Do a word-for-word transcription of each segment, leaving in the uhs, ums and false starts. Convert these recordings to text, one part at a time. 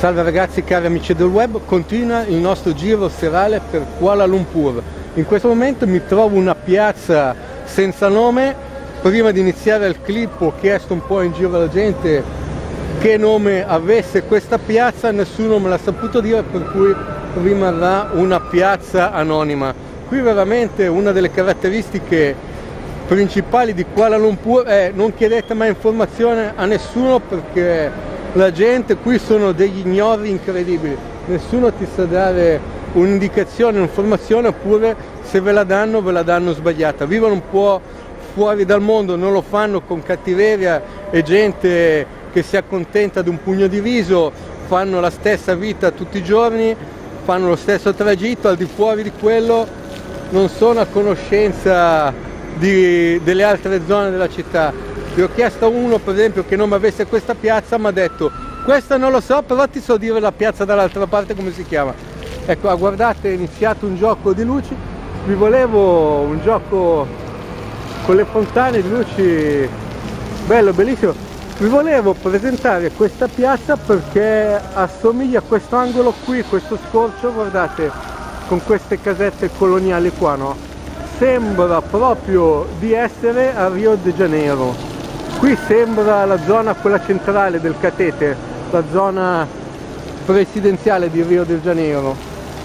Salve ragazzi, cari amici del web, continua il nostro giro serale per Kuala Lumpur. In questo momento mi trovo una piazza senza nome. Prima di iniziare il clip ho chiesto un po' in giro alla gente che nome avesse questa piazza, nessuno me l'ha saputo dire, per cui rimarrà una piazza anonima. Qui veramente una delle caratteristiche principali di Kuala Lumpur è: non chiedete mai informazione a nessuno, perché la gente qui sono degli ignori incredibili, nessuno ti sa dare un'indicazione, un'informazione, oppure se ve la danno ve la danno sbagliata. Vivono un po' fuori dal mondo, non lo fanno con cattiveria e gente che si accontenta di un pugno di riso, fanno la stessa vita tutti i giorni, fanno lo stesso tragitto, al di fuori di quello non sono a conoscenza di, delle altre zone della città. Vi ho chiesto a uno per esempio che nome avesse questa piazza, mi ha detto: questa non lo so, però ti so dire la piazza dall'altra parte come si chiama. Ecco, guardate, è iniziato un gioco di luci. Vi volevo un gioco con le fontane di luci bello, bellissimo. Vi volevo presentare questa piazza perché assomiglia a questo angolo qui, questo scorcio, guardate, con queste casette coloniali qua, no? Sembra proprio di essere a Rio de Janeiro. Qui sembra la zona, quella centrale del Catete, la zona presidenziale di Rio de Janeiro.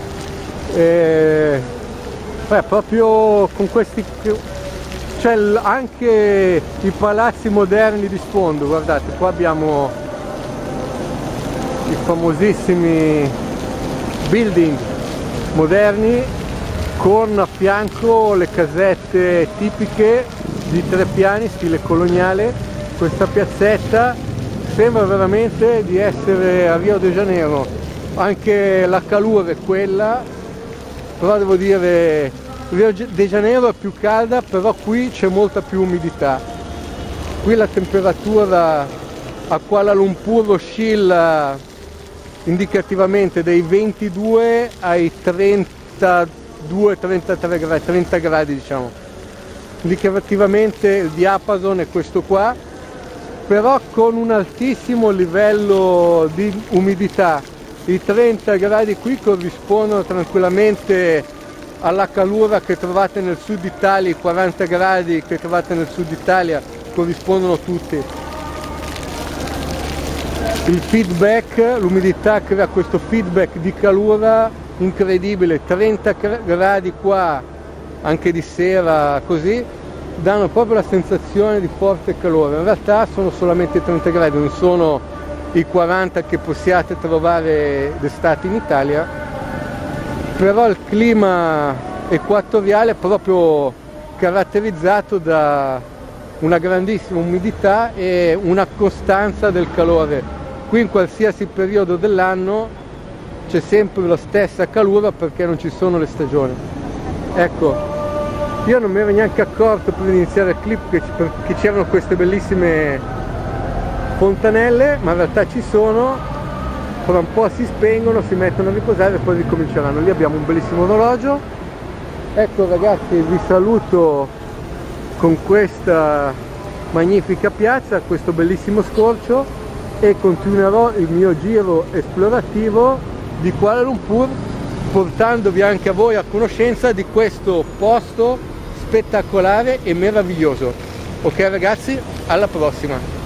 E, beh, proprio con questi, c'è anche i palazzi moderni di sfondo. Guardate, qua abbiamo i famosissimi building moderni con a fianco le casette tipiche di tre piani stile coloniale. Questa piazzetta sembra veramente di essere a Rio de Janeiro, anche la calura è quella, però devo dire Rio de Janeiro è più calda, però qui c'è molta più umidità. Qui la temperatura a Kuala Lumpur oscilla indicativamente dai ventidue ai trentadue trentatré gradi, trenta gradi diciamo. Indicativamente il diapason è questo qua, però con un altissimo livello di umidità. I trenta gradi qui corrispondono tranquillamente alla calura che trovate nel sud Italia, i quaranta gradi che trovate nel sud Italia corrispondono tutti. Il feedback, l'umidità crea questo feedback di calura incredibile. Trenta gradi qua, anche di sera così, danno proprio la sensazione di forte calore. In realtà sono solamente trenta gradi, non sono i quaranta che possiate trovare d'estate in Italia, però il clima equatoriale è proprio caratterizzato da una grandissima umidità e una costanza del calore. Qui in qualsiasi periodo dell'anno c'è sempre la stessa calura, perché non ci sono le stagioni. Ecco, io non mi ero neanche accorto prima di iniziare il clip che c'erano queste bellissime fontanelle, ma in realtà ci sono. Fra un po' si spengono, si mettono a riposare e poi ricominceranno. Lì abbiamo un bellissimo orologio. Ecco ragazzi, vi saluto con questa magnifica piazza, questo bellissimo scorcio, e continuerò il mio giro esplorativo di Kuala Lumpur, portandovi anche a voi a conoscenza di questo posto spettacolare e meraviglioso. Ok ragazzi, alla prossima!